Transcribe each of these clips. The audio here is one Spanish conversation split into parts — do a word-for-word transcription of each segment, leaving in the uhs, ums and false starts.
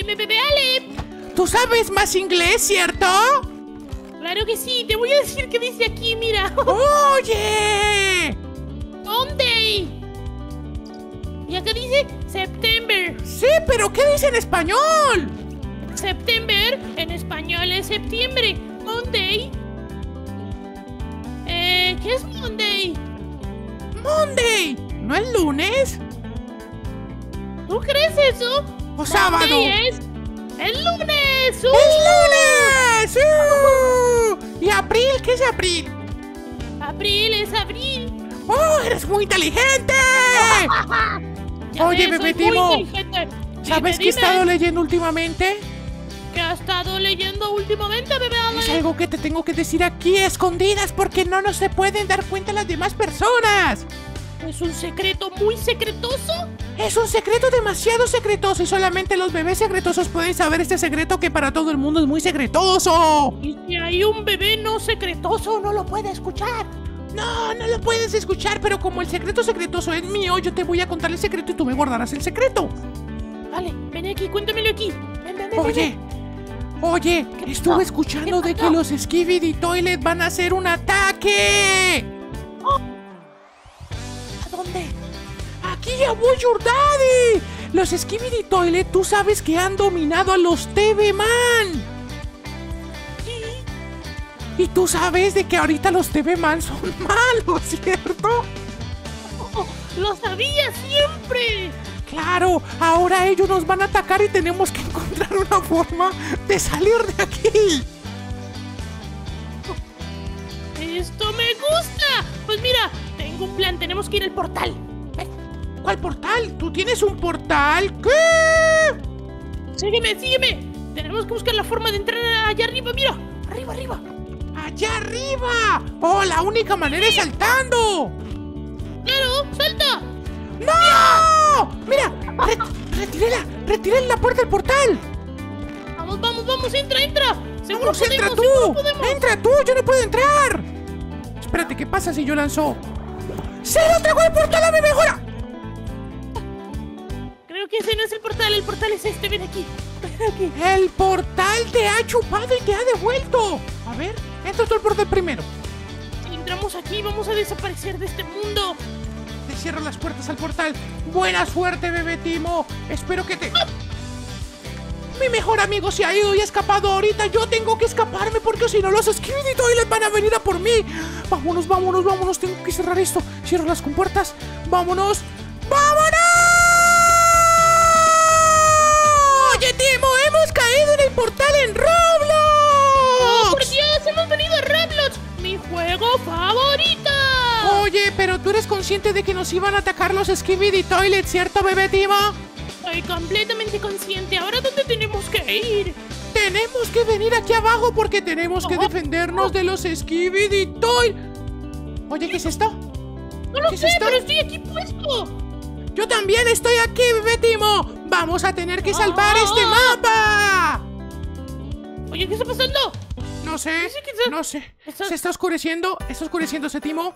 Dime, bebé Ale. ¿Tú sabes más inglés, cierto? Claro que sí, te voy a decir qué dice aquí, mira. ¡Oye! Monday. Y acá dice September. Sí, pero ¿qué dice en español? September, en español es septiembre. Monday. Eh, ¿qué es Monday? Monday. ¿No es lunes? ¿Tú crees eso? ¿O sábado? Monday es el lunes. ¡Uh! ¡Es lunes! ¡Uh! ¿Y abril? ¿Qué es abril? Abril es abril. ¡Oh, eres muy inteligente! Ya Oye, ves, bebé soy muy Timo, inteligente. ¿sabes Dime, qué he estado dime. leyendo últimamente? ¿Qué has estado leyendo últimamente, bebé Ale? Es algo que te tengo que decir aquí a escondidas porque no nos se pueden dar cuenta las demás personas. ¿Es un secreto muy secretoso? Es un secreto demasiado secretoso y solamente los bebés secretosos pueden saber este secreto que para todo el mundo es muy secretoso. ¿Y si hay un bebé no secretoso, no lo puede escuchar? No, no lo puedes escuchar, pero como el secreto secretoso es mío, yo te voy a contar el secreto y tú me guardarás el secreto. Vale, ven aquí, cuéntamelo aquí. Ven, ven, ven, Oye, ven. oye, ¿Qué estuve pasó? escuchando ¿Qué de que pasó? los Skibidi Toilet van a hacer un ataque. ¿A dónde? ¡Aquí a Boy Your Daddy! Los Skibidi Toilet, tú sabes que han dominado a los T V Man. Y tú sabes de que ahorita los T V Man son malos, ¿cierto? Oh, ¡lo sabía siempre! Claro, ahora ellos nos van a atacar y tenemos que encontrar una forma de salir de aquí. ¡Esto me gusta! Pues mira, tengo un plan, tenemos que ir al portal. ¿Eh? ¿Cuál portal? ¿Tú tienes un portal? ¿Qué? Sígueme, sígueme. Tenemos que buscar la forma de entrar allá arriba, mira. Arriba, arriba. ¡Allá arriba! ¡Oh, la única manera es saltando! ¡Claro! ¡Salta! ¡No! ¡Mira! Re ¡Retiré la, retiré la puerta del portal! Vamos, vamos, vamos, entra, entra. Seguro ¡Vamos, entra podemos, tú! seguro podemos. ¡Entra tú! ¡Yo no puedo entrar! Espérate, ¿qué pasa si yo lanzo? ¡Se lo tragó el portal a mi mejora! Creo que ese no es el portal, el portal es este, ven aquí. Ven aquí. ¡El portal te ha chupado y te ha devuelto! A ver, entra tú el portal primero. Si entramos aquí, vamos a desaparecer de este mundo. Te cierro las puertas al portal. ¡Buena suerte, bebé Timo! Espero que te... ¡Ah! Mi mejor amigo se ha ido y ha escapado ahorita. Yo tengo que escaparme porque si no los Skibidi Toilet van a venir a por mí. Vámonos, vámonos, vámonos. Tengo que cerrar esto. Cierro las compuertas. Vámonos. ¡Vámonos! Oye, Timo, hemos caído en el portal en Roblox. ¡Oh, por Dios! ¡Hemos venido a Roblox! ¡Mi juego favorito! Oye, pero tú eres consciente de que nos iban a atacar los Skibidi Toilet, ¿cierto, bebé Timo? Estoy completamente consciente. ¿Ahora dónde tenemos que ir? Tenemos que venir aquí abajo porque tenemos que Oh. defendernos de los Skibidi Toilet. Oye, ¿qué es esto? No lo ¿Qué es sé, esto? pero estoy aquí puesto. Yo también estoy aquí, bebé Timo. Vamos a tener que salvar Oh. este mapa. Oye, ¿qué está pasando? No sé, Dice que está- no sé. está- Se está oscureciendo, está oscureciéndose, Timo.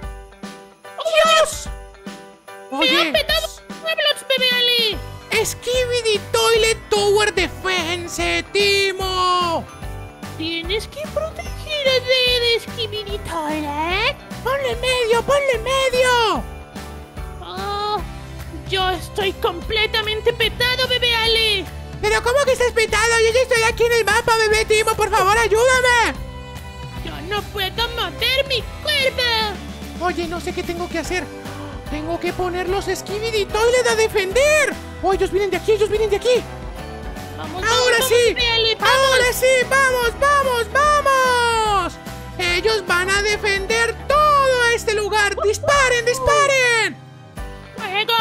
¡Dios! ¡Me Oye, han petado Roblox, bebé Ali! Skibidi Toilet Tower Defense, Timo. Tienes que proteger a de Skibidi Toilet. Ponle medio, ponle medio. Oh, yo estoy completamente petado, bebé Ali. Pero ¿cómo que estás petado? Yo ya estoy aquí en el mapa, bebé Timo. Por favor, ayúdame. Yo no puedo mover mi cuerpo. Oye, no sé qué tengo que hacer. Tengo que poner los Skibidi Toilet a defender. Oh, ellos vienen de aquí, ellos vienen de aquí. Vamos, Ahora vamos, sí, vamos, bebé Ali, vamos. ahora sí, vamos, vamos, vamos. Ellos van a defender todo este lugar. Disparen, disparen. ¡Fuego!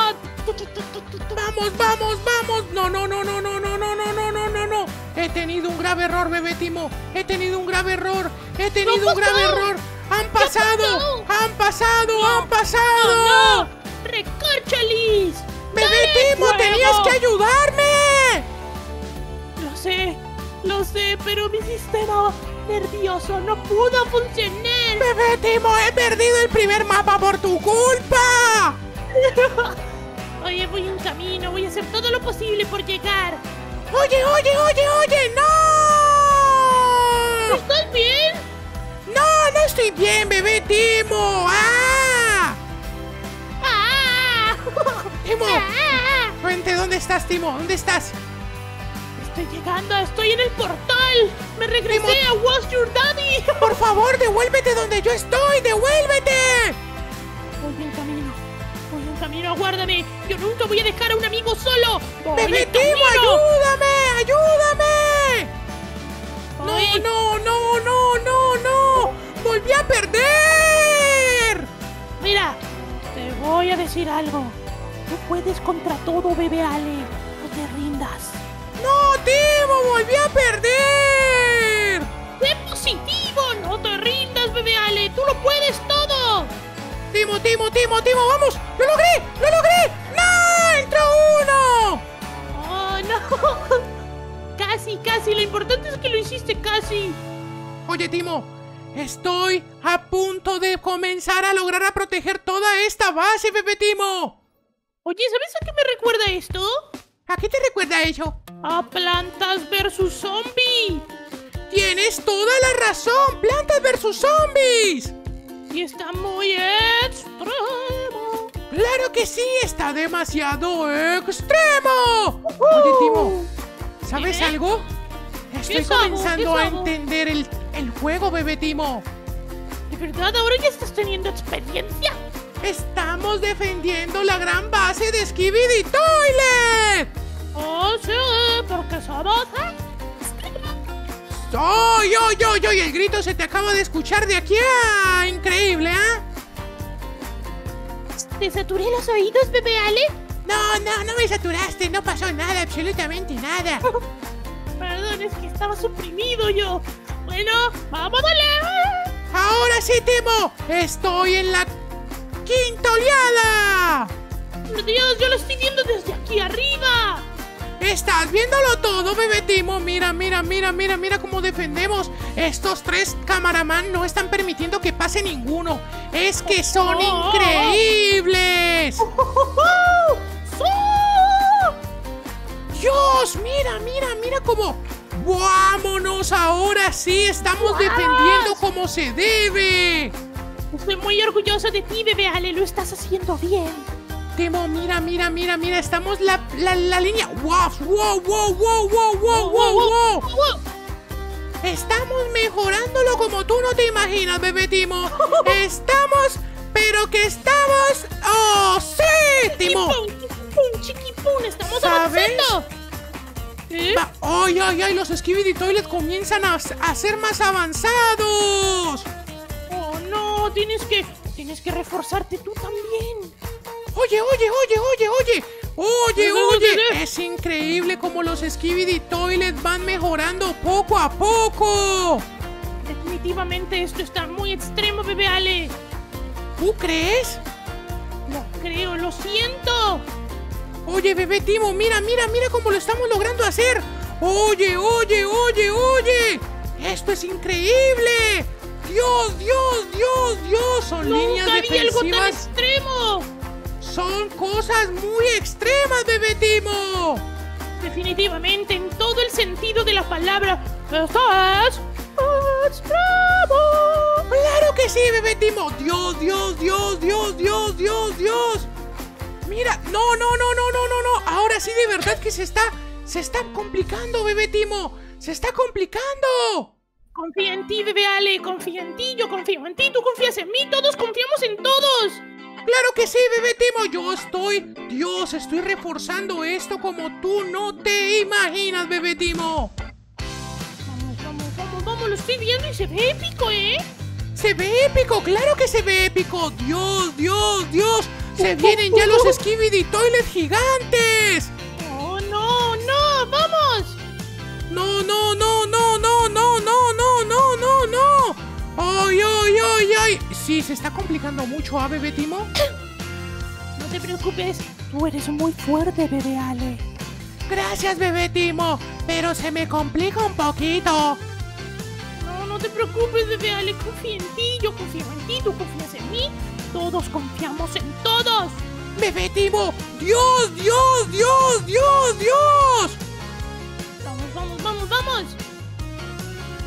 Vamos, vamos, vamos. No, no, no, no, no, no, no, no, no, no, no, no. He tenido un grave error, bebé Timo. He tenido un grave error. He tenido ¿Qué un grave pasó? error. Han ¿Qué pasado, pasó? han pasado, No, han pasado. ¡No, no! ¡Recorcholis! Bebé ¡Dale Timo, fuego! tenías que ayudarme. Lo sé, lo sé, pero mi sistema nervioso no pudo funcionar. Bebé Timo, he perdido el primer mapa por tu culpa. Oye, voy en camino, voy a hacer todo lo posible por llegar. Oye, oye, oye, oye, no. ¿Estás bien? No, no estoy bien, bebé Timo. ¡Ah! ¡Ah! Timo, ¡Ah! vente, ¿dónde estás, Timo? ¿Dónde estás? Estoy llegando, estoy en el portal. Me regresé Timo, a What's Your Daddy. por favor, devuélvete donde yo estoy, devuélvete. Voy en camino. Voy en camino, aguárdame. Yo nunca voy a dejar a un amigo solo. Voy Bebé en Timo, camino. ayúdame, ayúdame. Voy. No, no, no, no, no, no. Volví a perder. Mira, te voy a decir algo. Tú puedes contra todo, bebé Ale. No te rindas. No, Timo, volví a perder. ¡Sé positivo! ¡No te rindas, bebé Ale! ¡Tú lo puedes todo! Timo, Timo, Timo, Timo, vamos. ¡Lo logré! ¡Lo logré! ¡No! ¡Entró uno! ¡Oh, no! Casi, casi. Lo importante es que lo hiciste casi. Oye, Timo, estoy a punto de comenzar a lograr a proteger toda esta base, bebé Timo. Oye, ¿sabes a qué me recuerda esto? ¿A qué te recuerda eso? A Plantas versus Zombie. Tienes toda la razón. Plantas versus zombies. Y está muy extremo. Claro que sí, está demasiado extremo. Oye, Timo, ¿sabes ¿Qué? algo? Estoy ¿Qué sabo? comenzando ¿Qué a sabo? entender el, el juego, bebé Timo. ¿De verdad ahora ya estás teniendo experiencia? Estamos defendiendo la gran base de Skibidi Toilet. Oh, sí, porque somos... ¿eh? ¡Oy, oy, oy, oy! El grito se te acaba de escuchar de aquí a... Increíble, ¿ah? ¿eh? ¿Te saturé los oídos, bebé Ale? No, no, no me saturaste. No pasó nada, absolutamente nada. Perdón, es que estaba suprimido yo. Bueno, vamos a darle. Ahora sí, Timo. Estoy en la quinta oleada. Dios, yo lo estoy viendo desde aquí arriba. ¿Estás viéndolo todo, bebé Timo? Mira, mira, mira, mira, mira cómo defendemos. Estos tres camaraman no están permitiendo que pase ninguno. Es que son Oh. increíbles. Dios, mira, mira, mira cómo... ¡Vámonos! Ahora sí, estamos ¡Vamos! defendiendo como se debe. Estoy muy orgullosa de ti, bebé Ale. Lo estás haciendo bien. Timo, mira, mira, mira, mira, estamos la, la, la línea. ¡Wow, wow, wow, wow, wow, wow, wow, wow! Estamos mejorándolo como tú no te imaginas, bebé Timo. Estamos, pero que estamos... ¡Oh, sí, Timo! Chiquipum, chiquipum, chiquipum. Estamos ¿Sabes? avanzando. ¿Eh? Va- ¡Ay, ay, ay! Los Skibidi Toilet comienzan a, a ser más avanzados. Oh, no. Tienes que... Tienes que reforzarte tú también. Oye, oye, oye, oye, oye. Oye, ¿Qué, qué, oye. qué? Es increíble cómo los Skibidi Toilet van mejorando poco a poco. Definitivamente esto está muy extremo, bebé Ale. ¿Tú crees? Lo creo, lo siento. Oye, bebé Timo, mira, mira, mira cómo lo estamos logrando hacer. Oye, oye, oye, oye. Esto es increíble. Dios, Dios, Dios, Dios. Son líneas Nunca vi algo tan defensivas. extremo. Son cosas muy extremas, bebé Timo. Definitivamente, en todo el sentido de la palabra, estás extremo. ¡Claro que sí, bebé Timo! ¡Dios, Dios, Dios, Dios, Dios, Dios, Dios! Mira, no, no, no, no, no, no, no. Ahora sí de verdad que se está, se está complicando, bebé Timo. Se está complicando. Confía en ti, bebé Ale, confía en ti, yo confío en ti, tú confías en mí, todos confiamos en todos. ¡Claro que sí, bebé Timo! Yo estoy... Dios, estoy reforzando esto como tú no te imaginas, bebé Timo. Vamos, vamos, vamos, vamos, lo estoy viendo y se ve épico, ¿eh? ¡Se ve épico! ¡Claro que se ve épico! ¡Dios, Dios, Dios! ¡Se vienen ya los Skibidi Toilet gigantes! Oh, no, no, vamos. ¡No, no, no, no, no, no, no, no, no, no, no! ¡Ay, ay, ay, ay! Sí, se está complicando mucho, ¿ah, bebé Timo? No te preocupes, tú eres muy fuerte, bebé Ale. Gracias, bebé Timo, pero se me complica un poquito. No, no te preocupes, bebé Ale, confía en ti, yo confío en ti, tú confías en mí. Todos confiamos en todos. Bebé Timo, ¡Dios, Dios, Dios, Dios, Dios!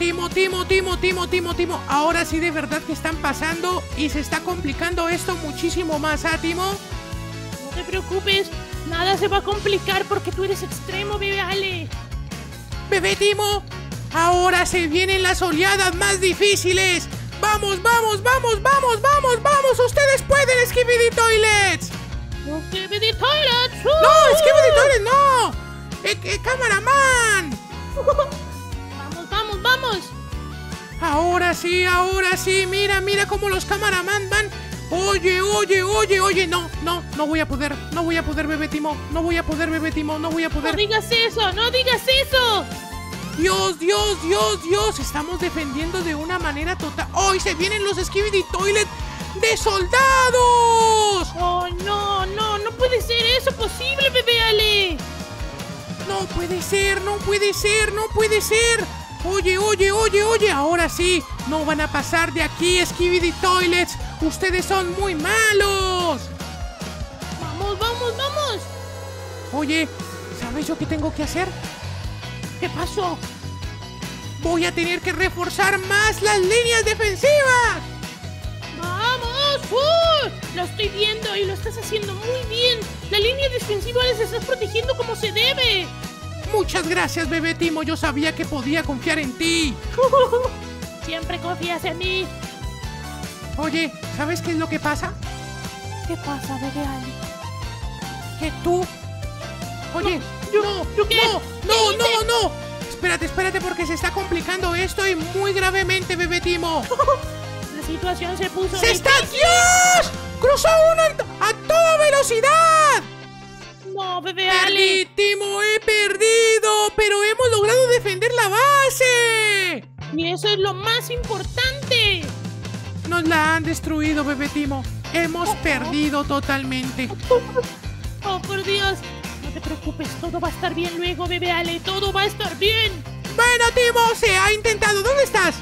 Timo, Timo, Timo, Timo, Timo, Timo. Ahora sí de verdad que están pasando y se está complicando esto muchísimo más, ¿ah, Timo? No te preocupes, nada se va a complicar porque tú eres extremo, bebé Ale. Bebé Timo, ahora se vienen las oleadas más difíciles. ¡Vamos, vamos, vamos, vamos, vamos, vamos! ¡Ustedes pueden, Skibidi Toilets! ¡No, Skibidi Toilets! ¡No, Skibidi Toilets, no! ¡Eh, eh, cameraman! ¡Vamos, vamos, vamos! Ahora sí, ahora sí. Mira, mira cómo los cameraman van. Oye, oye, oye, oye. No, no, no voy a poder. No voy a poder, bebé Timo. No voy a poder, bebé Timo. No voy a poder. ¡No digas eso! ¡No digas eso! Dios, Dios, Dios, Dios. Estamos defendiendo de una manera total. ¡Hoy se vienen los Skibidi Toilet de soldados! ¡Oh, no, no! ¡No puede ser eso posible, bebé Ale! No puede ser, no puede ser, no puede ser. Oye, oye, oye, oye. Ahora sí, no van a pasar de aquí, Skibidi Toilets. Ustedes son muy malos. ¡Vamos, vamos, vamos! Oye, ¿sabes yo qué tengo que hacer? ¿Qué pasó? Voy a tener que reforzar más las líneas defensivas. ¡Vamos! ¡Uh! Lo estoy viendo y lo estás haciendo muy bien. La línea defensiva les estás protegiendo como se debe. Muchas gracias, bebé Timo. Yo sabía que podía confiar en ti. Siempre confías en mí. Oye, ¿sabes qué es lo que pasa? ¿Qué pasa, bebé Ale? Que tú... Oye, no, yo, no, ¿yo qué? no, no, no, no. Espérate, espérate porque se está complicando esto y muy gravemente, bebé Timo. La situación se puso... ¡Se está! ¡Dios! ¡Cruzó uno a toda velocidad! No, bebé Perdí, Ale. Timo, he perdido, pero hemos logrado defender la base. Y eso es lo más importante. Nos la han destruido, bebé Timo. Hemos Oh, oh. perdido totalmente. Oh, por Dios. No te preocupes, todo va a estar bien luego, bebé Ale. Todo va a estar bien. Bueno, Timo, se ha intentado. ¿Dónde estás?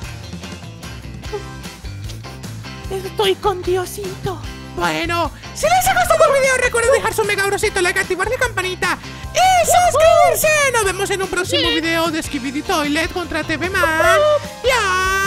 Estoy con Diosito. Bueno, si les ha gustado el video, recuerden dejar su mega grosito, like, activar la campanita y suscribirse. Nos vemos en un próximo Sí. video de Skibidi Toilet contra T V Man. ¡Ya!